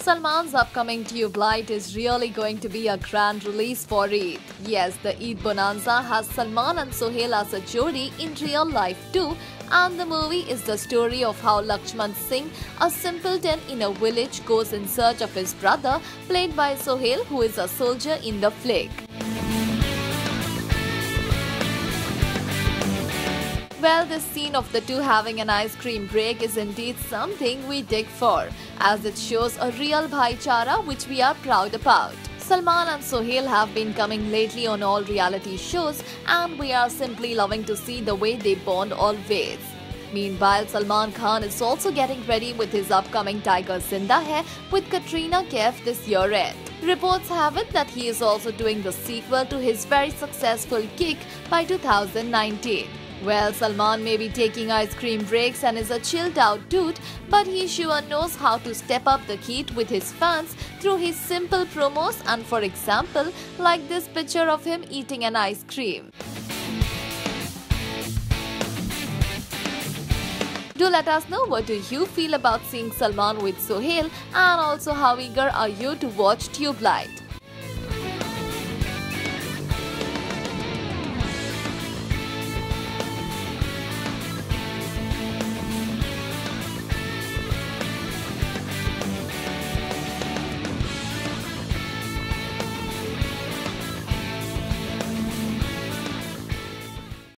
Salman's upcoming Tube Light is really going to be a grand release for Eid. Yes, the Eid Bonanza has Salman and Sohail as a jodi in real life too, and the movie is the story of how Lakshman Singh, a simpleton in a village, goes in search of his brother, played by Sohail, who is a soldier in the flick. Well, this scene of the two having an ice cream break is indeed something we dig for, as it shows a real bhaichara which we are proud about. Salman and Sohail have been coming lately on all reality shows, and we are simply loving to see the way they bond always. Meanwhile, Salman Khan is also getting ready with his upcoming Tiger Zinda Hai with Katrina Kaif this year end. Reports have it that he is also doing the sequel to his very successful Kick by 2019. Well, Salman may be taking ice cream breaks and is a chilled out dude, but he sure knows how to step up the heat with his fans through his simple promos, and for example, like this picture of him eating an ice cream. Do let us know what do you feel about seeing Salman with Sohail, and also how eager are you to watch Tube Light.